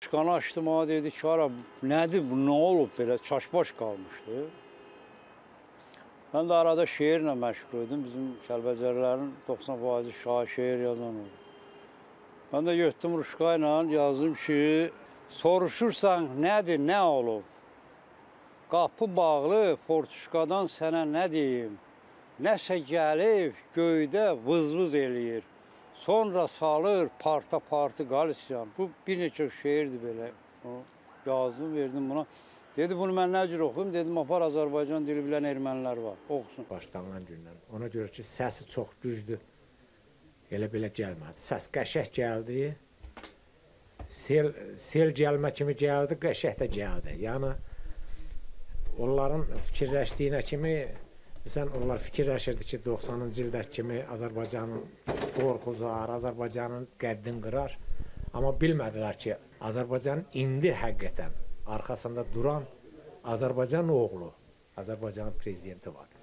Ruçkanı açdım, ona dedi ki, ara, nədir bu, nə olub belə, çaşbaş qalmışdı. Mən də arada şeirlə məşğul idim, bizim Kəlbəcərlərin 90% şair, şeir yazan oldu. Mən də getdim Ruçka ilə yazdım ki, soruşursan nədir, nə olub? Qapı bağlı, Fortuşkadan sənə nə deyim? Nəsə gəlib, göydə vız-vız eləyir. Sonra salır parta-partı qalisyan. Bu bir neçə şeirdir belə. Yazdım, verdim buna. Dedi, bunu mən nə cür oxuyum? Dedim, apar Azərbaycan dili bilən ermənilər var, oxusun. Başlanğan gündən. Ona görə ki, səsi çox güclü. Elə belə gəlmədi. Səs qəşəng gəldi. Sel gəlmə kimi gəldi, qəşəng də gəldi. Yəni, onların fikirləşdiyinə kimi, onlar fikirləşirdi ki, 90-cı ildəki kimi Azərbaycanın qorxuzar, Azərbaycanın qəddini qırar. Amma bilmədilər ki, Azərbaycanın indi həqiqətən arxasında duran Azərbaycan oğlu, Azərbaycanın prezidenti var.